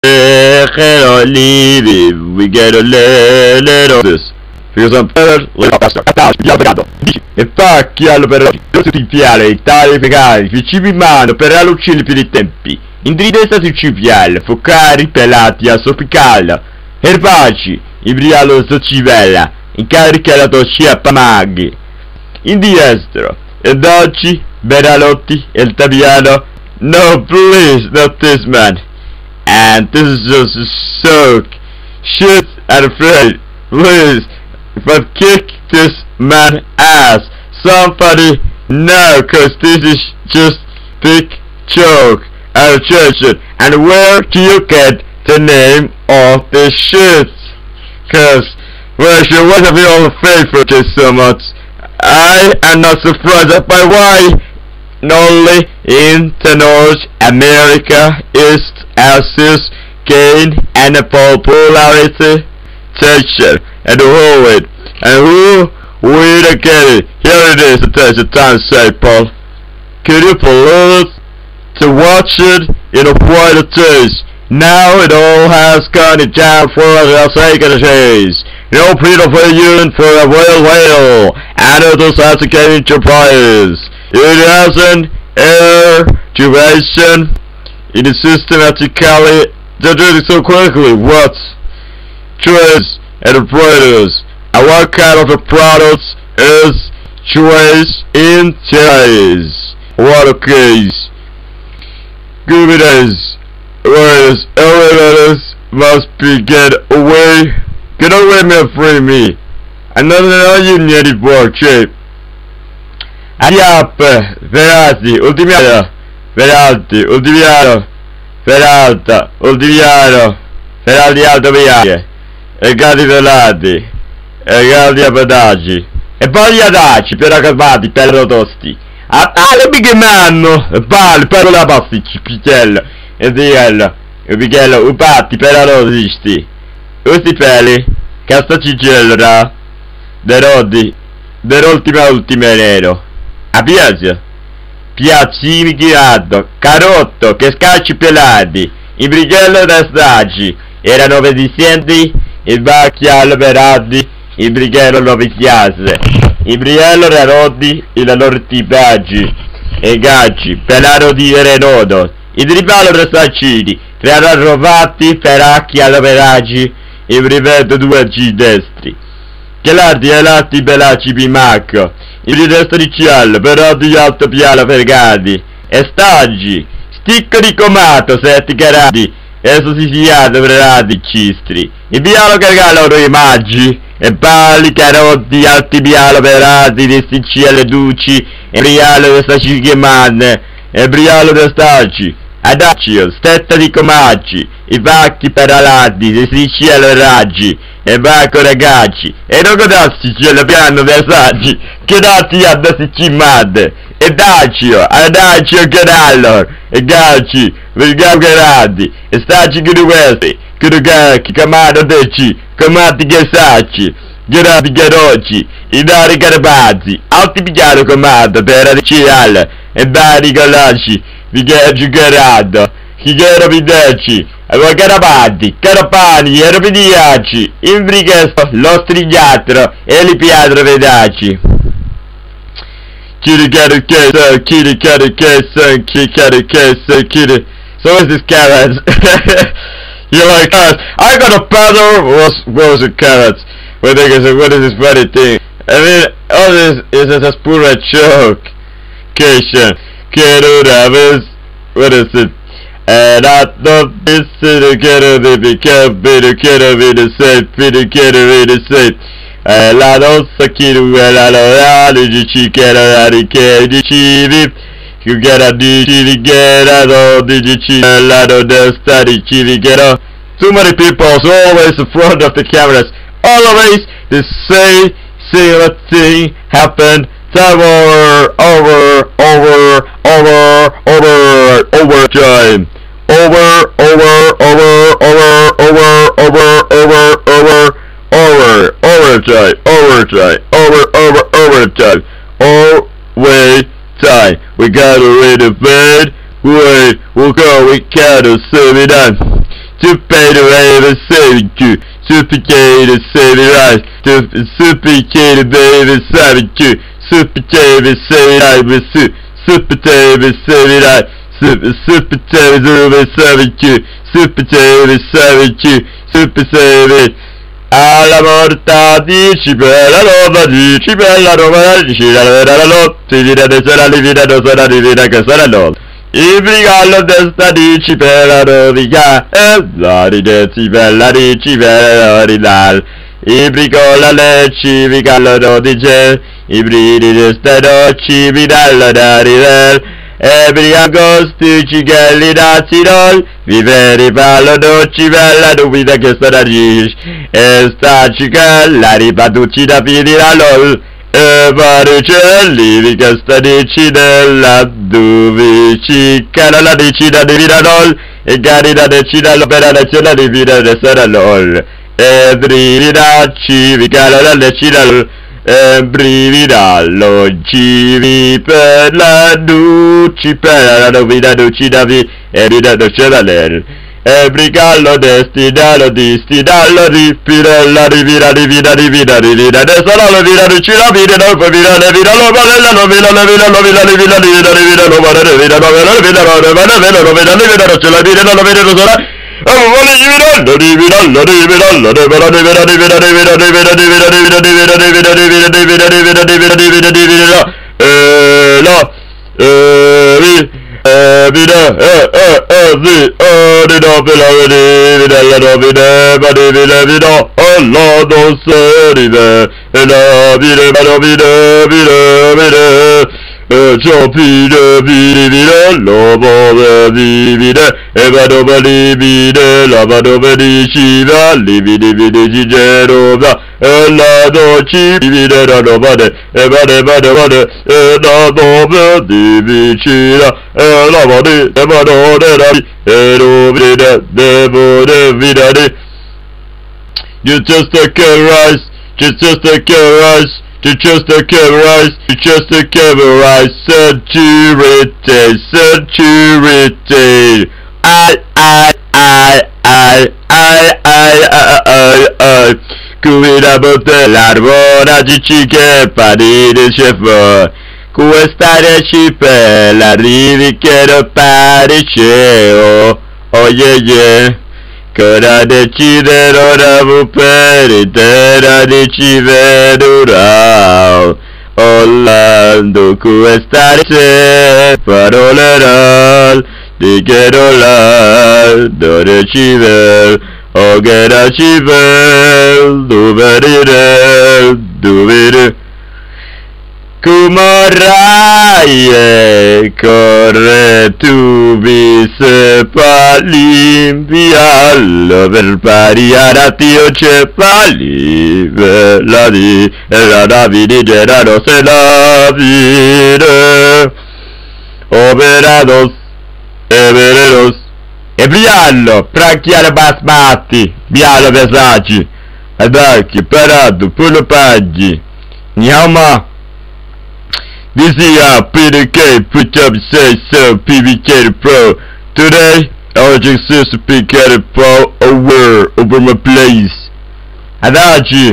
Hello, leave. We get a little this. Because I'm better, little faster. Via peccato. E pacchi per tutti i piali, tali pecati, che cibi in mano per allucini per i tempi. Indridessa sui cipiali, focari pelati a sopicala. Erbaci, ibrialo socivella, incarica la toscia pamaghi. In diestro, e dolci, beralotti, el tabiano. No, please, not this man. And this is just a soak. Shit and afraid. Please, if I kick this man ass, somebody know, cause this is just big joke. Attention, and where do you get the name of this shit? Cause, well, she wasn't the old favorite so much. I am not surprised by why only in the North America is Alsace gain and popularity texture and hold it. And who will get it? Here it is, attention time sample. Could you believe to watch it in a white taste? Now it all has gone down for the sake of the chase. No Peter for you for a whale, and it was has to get into prize. It has an air duration. It is systematically generated so quickly. What? Choice and the products. And what kind of a product is choice in choice? What a case. Give it as. Whereas everybody must be get away me free me. Another you needed work shape. Adiappe, Verati, Ultimiano, Veralti, Ultimiano, Veralta, Ultimiano, Veraldi Alto Viaje, e Gadi Velati, e Gadi Apadaci, e poi gli adaci per accalmati, per rotosti. A tale bigmanno, e pali per la pasticci, pitello, e diello, e bighello, upatti per la rosisti. Usti peli, castacicellera, de rodi, ultima nero. A piazza, piazzini girato, carotto, che scacci pelati, i brighello da stagi, erano obbedienti, i bacchi alberati, i brighello noviziase, i brighello rarotti, i loro tipaggi, e gacci, pelaro di renodo, i dribalo restaccini, tre rovati, peracchi alberaggi, i brivetto due G destri, che l'arti e l'arti belaci bimacco, i destro di cielo, però di alto piano fergati, e staggi, sticco di comato, sette carati, e sossisiato verati cistri, i piano cargalo loro i maggi, e pali carotti, alti piano verati, di sticcielle duci, e brialo de stacci chiamane, e brialo de stacci, adaccio, stetta di comacci, i pacchi peralati, di sticcielle raggi, e bacco ragazzi, e non godassi cielo piano dei saggi, che dati a da cimade, e daccio, adaccio canallor, e gacci, vergaugerati, e stacci che questi, che gacchi, camado deci, camati che sacci, gerati garocci, i dari carbazzi, alti pigliaro comando per adiciale, e dari galacci, vi gacci garato, chi gero videci, avevo carapati, carapani, eropidiaci, imbrichesto, lo strigliatro, e li piatro vedaci. Kitty got a case, kitty got a case, kitty got a case, kitty. So what's this carrots? You're like, carrots. I got a powder, what was it carrots? What is this funny thing? I mean, all this is just a pure joke. Cation, what is it? And I thought this is a kiddo to become better kiddo in the safe, better kiddo in the safe. La nostra kiddo è la lorale di cicchera di che di civi. You get a di civigera, no di cicchera, no desta di civigera. Too many people always in front of the cameras. Always the same thing happened. Time over time. Overtime. Always time. We gotta read the bed. Wait, we'll go, we gotta save it on. Super servitude, supplicated saving rights, supplicated baby servitude, supplicated saving rights, supplicated saving rights, supplicated servitude, supplicated servitude, supplicated. Alla morta dici bella roba, dici bella roba, dici la notte, di sarà divina, non sarà divina che sarà notte. Il brigallo testa dici bella rovica, e la ridezzi bella dici bella ridal. Il bricola lecci, brigallo no dice, i bridi testa docci, bridallo da ridel. E briagosti cigelli da tirol, viveri ballo docci bella dubita che sta gish. E sta cicella ripatucci da piedi la lol. E varicelli che sta dici della duvici cara la decida di viranol. E carina decida l'opera nazionale di vita de saralol. E brividacci vi cara la decida lol. Brividallo civi per la duci per la novità ducidavi e ridendo cedaler e brigallo destinalo distinallo ripirella rivira rivida rivida rivida adesso la vira ricina vide dopo vira le vira lo valella no vira le vira lo vira le vira rivida rivida no vale le vira no vale le vira no vale le vira no vale le vira no ce la vira no lo vede sola. Ciò pide vivere, lo vuole vivere, e vado per vivere, la vado per diceva, lividi vidi cigerova, e la doci vivere la vade, e vade, e la dove di vicina, e la vade, e vado e lo vede, devo vedere. You just a rice, just a rice. To just a rice, to just a rice, security, security. Cuvida botte l'arbona dici che pari di chef. Questa recipe l'arrivi che lo pari ceo. Oh yeah yeah. Cosa deciderò da per intera deciderò Orlando questa ricetta parolerò di che rollare dove ci ver o che da ci ver dove dire Kumarai corre tu vise palimpiallo per pariare a Dio c'è pali la di la Davide Gerardo se la vide operados e vereros e briallo pranchiare basmati bialo pesaggi adacchi parato pure paggi niama. This is our PDK put up say so PVK Pro. Today I just to pick at Pro over my place. Adagio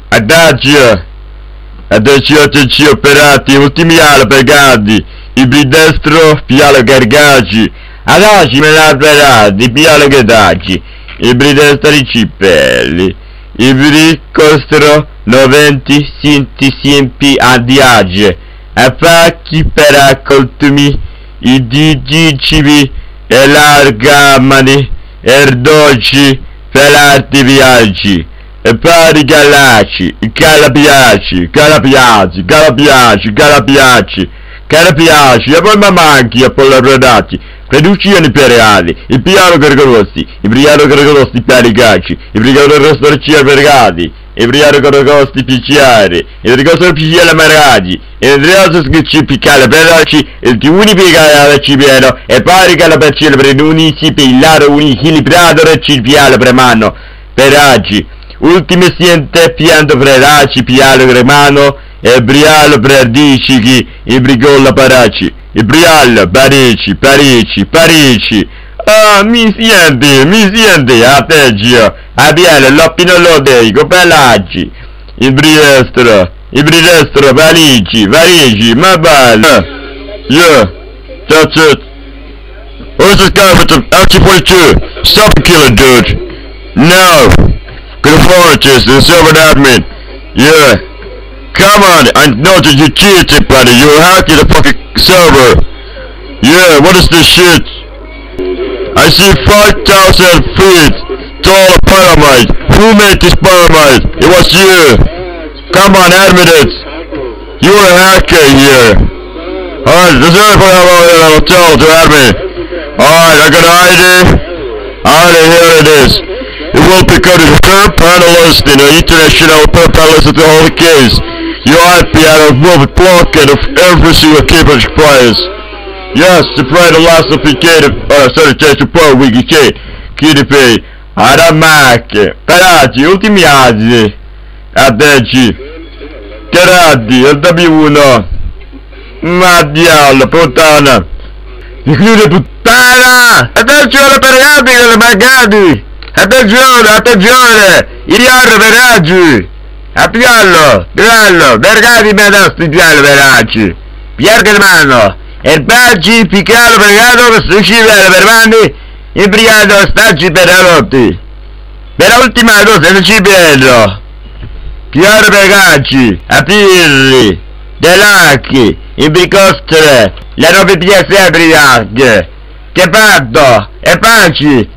ci operati ultimi anni pagati i bidestro pialo gargaggi adagio me la operati pialo gargaggi i bidestri cipelli i bri costano 90 centesimi a diage. A pacchi per accoltumi i digicivi e largamani erdoci per arti viaggi e pari galaci, calapiaci e poi mamanchi e poi lavorati Reduzioni imperiali, il piano Gorgorossi, i briano Gorgorossi pianigaci, i brigano Rostorci albergati, i briano Gorgorossi picciari, il ricorso picciare maraggi, il ricorso scicci piccare per il tiuni piegare alla cipieno, e pari che la percile per unisi pillare unisi prato recipiale per mano, per aggi, ultime siente pianto per aggi piano gremano, e brialo per dicichi, i brigolla paraci. I brial, Parigi, mi senti, a te Gio, a Biele, l'oppino dei, copelaggi, il brilestro, Parigi, ma bello, io, that's it. Where's this guy with the LT-42? Stop and kill it, dude. No. Good fortunes, the server admin. Yeah. Come on, I know that you cheated, buddy. You hacked the fucking server. Yeah, what is this shit? I see 5,000 feet tall pyramid. Who made this pyramid? It was you. Come on, admit it. You're a hacker here. Alright, this is for our hotel to admin. Alright, I got an ID. Alright, here it is. It will become a third panelist in an international third panelist of the whole case. Your IP out of moving block and of every single keeper's prize. Yes, to pray the last of the certification per wiki KDP. Aramacche. Perati, ultimi anni. Adeci. Terati, il W1. Ma diavolo, puttana. Include puttana! Attenzione per gatti che le mancati! Attenzione! Iriarro per raggi! A piallo! Vergati me da stipiallo per raggi! Pierche di mano! E baggi, piccalo per gato, suicide per mani, imbriato, staggi per rotti! Per l'ultima dose non ci vedo! Piaro per gacci, a pirri, delacchi, imbricostre, le 9 PS brillante! Che fatto? E panci!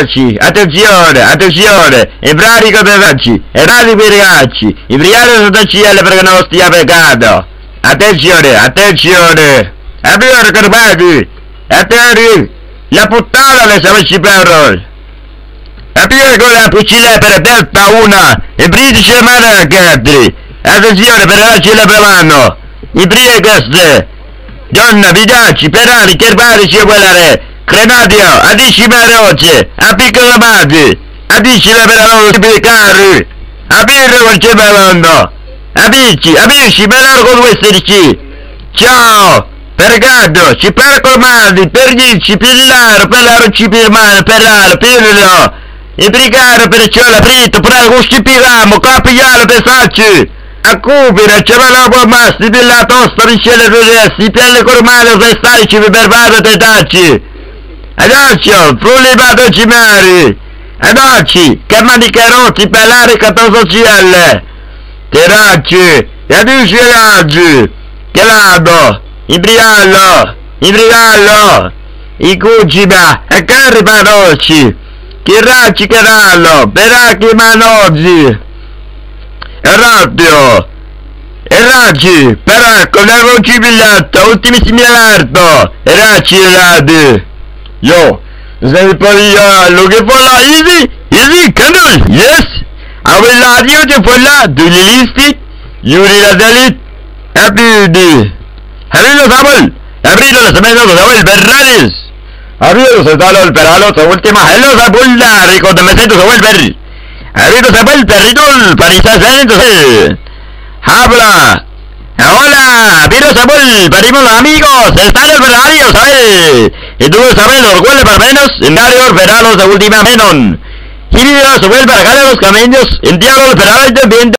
Attenzione! E bradico per raggi! E bradico per ragazzi! I brigati sotto cielo perché non stia peccato! Attenzione! A più ricordati! A terri! La puttana le sapessi per! A più con la fucile per delta una! E britici maracatri! Attenzione per raggi le premano! I brigati! Donna, vidacci, perali, cherbarici e quellare! Crenadio, a 10 rocce, a piccole mati, a 10 per loro tipi di carri, a birra con c'è ballando, a bici, per loro con due 16. Ciao, per gatto, ci per colmati, per dirci, pillaro, per loro ci pirmano, per loro, pirlo, e brigare per ciola fritto, per lo stipiramo, capiglialo per sacci, a cupira, c'è la buona masti, pilla tosta, ricelle rudessi, pelle cormale, per starici, per vado te tacci. Adocchio, frulli vado cimari! Adocchi, che maniche rotti per l'arica sociale! Teracci, e adusci l'oggi! Che lado! Ibriallo! I cucina, e carri parocci! Che racci che rallo! Peracchi manozzi! E rappio! E racci! Peracco, nervo cibigliato, ultimissimi alerto! E racci ladi! Yo, sei pariallo che fa la easy, candle, yes. Avui la dio che fa la dulilisti, Yuri la dalit, abidi. Abrilo sabel, la semana de sabel berralis. Abrilo se talo el peralo, se última, hello sabulla, rico de meseto sabel berri. Abrilo sabel perridol, parisa sentos. Habla. Hola, Piro Sabol, parimos amigos, están los verarios, ¿sabes? Y tú sabes los goles para menos, en varios veranos de última menon. Y videos sobre para acá de los camellos, en diablos veranos de viento.